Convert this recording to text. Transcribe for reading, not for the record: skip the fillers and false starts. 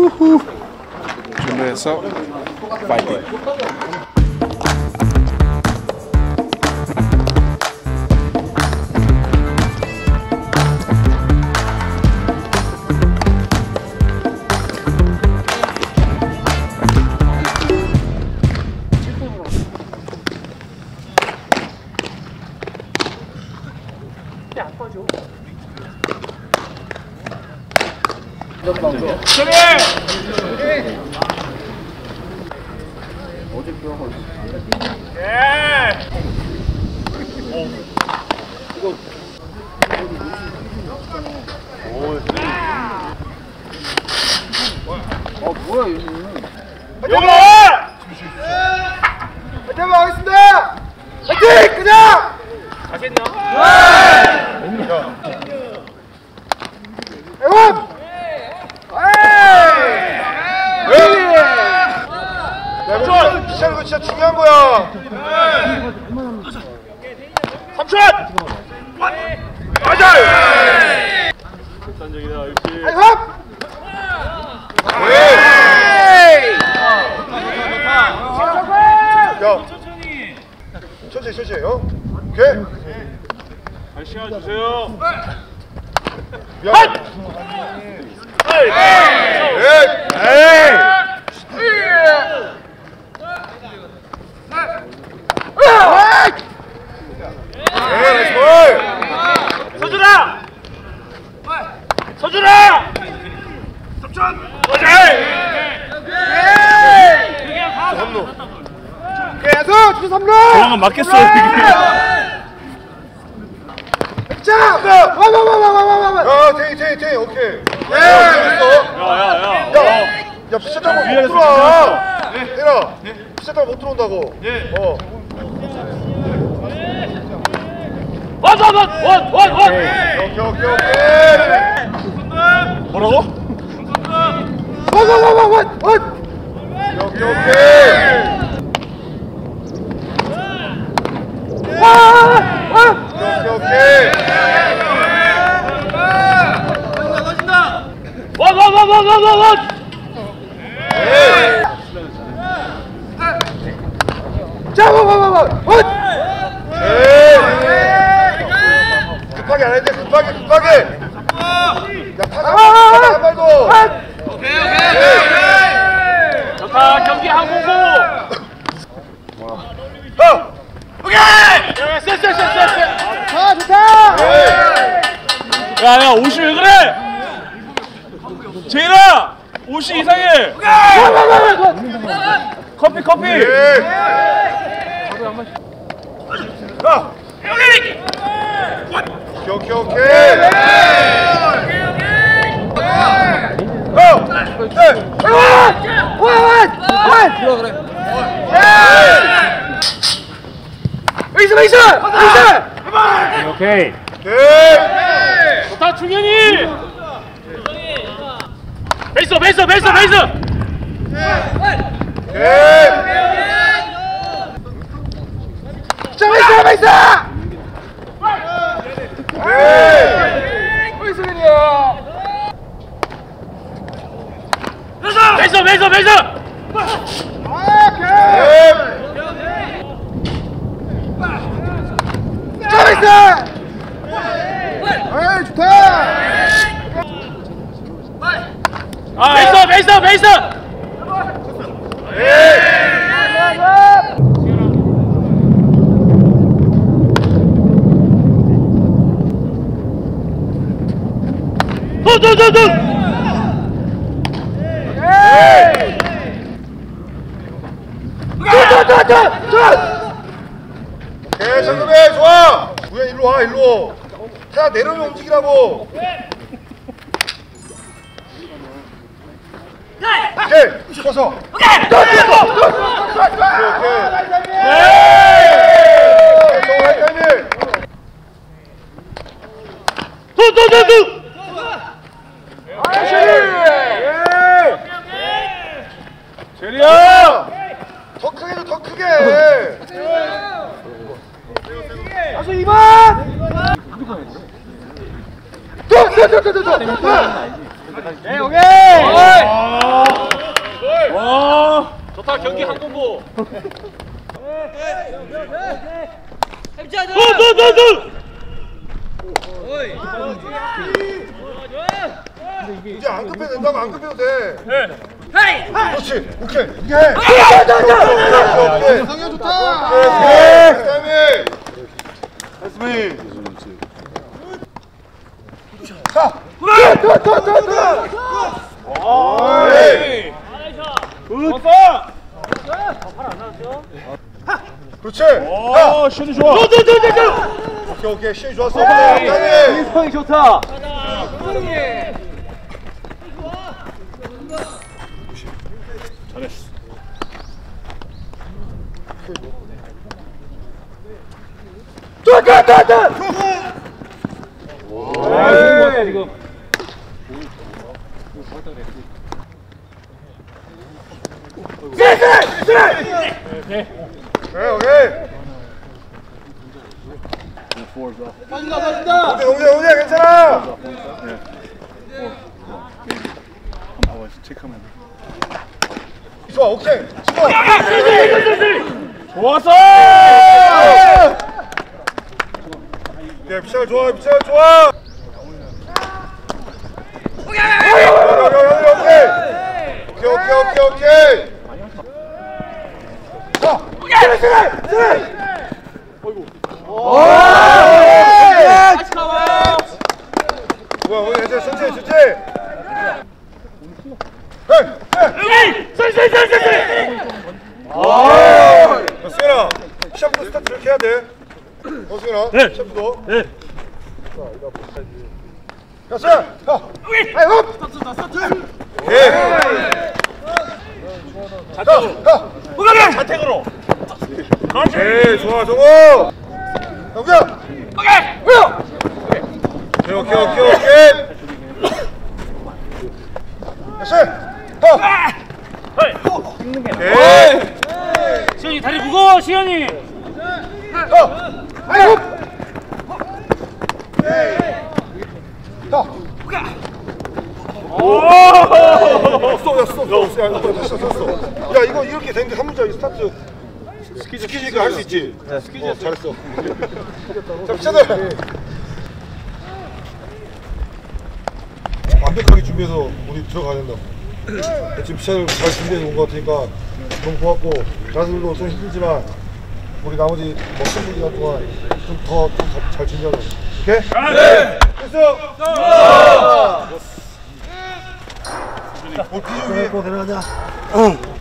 우후. 준비해서 파이팅. 뭐야 이거? 영어! 화이팅 하겠습니다! 화이팅! 그냥! 가겠냐? 애원! 야, 이거 진짜 중요한 거야. 3초! 맞아! 단적이다 역시. 화이팅! 야, 천천히, 오케이. 잘 시간 주세요. 서준아! 서준아! 3천! 계속 주제 3루! 저랑은 맞겠어 이게. 자! 와! 테이, 오케이. 야야야. 야, 피자타고 못 들어와. 때려. 피자타고 못 들어온다고. 원! 오케이. 뭐라고? 원! 오케이. 원! 자, 급하게 안 해야 돼, 급하게. 야, 타자 한 발도. 좋다 경기 항공고. 오케이. 쎄. 좋다. 야야 옷이 왜 그래? 제일아 옷이 이상해. 커피. 오케이. 좋다 충현이. 베이스. 자, 베이스! 베이스. 자, 베이스! 좋다! 베이스. 오케이, 정금해, 좋아! 우야, 일로 와. 자, 내려오면 움직이라고. 오케이, 서서. 오케이. 제리야! 더 크게 줘, 더 크게! 가서 2번! 오케이. 와. 좋다 경기 한 공보. 이제 안 급해도 된다고 안 급해도 돼. 네. 그렇지. 오케이. 이게 해. 상현 좋다. 타이밍. 에스미. 자. 그렇지. 오, 슛이 좋아. 오케이. 시 좋았어. 타이밍. 인성이 좋다. 잘했어. 와, 지금. 오케이. 오케이, 괜찮아. 좋아, 오케이. 좋아. 좋았어! 예, 비차가 좋아, 비차가 좋아. 오케이. 자, 뭐야, 오늘 이제 천천히. 수현아, 시합도 스타트 이렇게 해야 돼. 수현아, 네. 시합도. 네. 자, 수현, 아이 흡. 예. 자택으로. 예, 좋아, 정호. 영규야. 오케이. 다시. 시현이 다리 무거워, 시현이. 야, 이거 이렇게 된 게 한 문제 스타트. 스키즈니까 할 수 있지. 네, 스키즈 잘했어. 자, 피차들. 완벽하게 준비해서 우리 들어가야 된다. 지금 피차들 잘 준비해서 온 것 같으니까 너무 고맙고 자들도 좀 힘들지만 우리 나머지 먹는 기간 동안 좀 더 잘 준비하자. 오케이? 네. 됐어. 자, 뭐 비중이. 데려가자.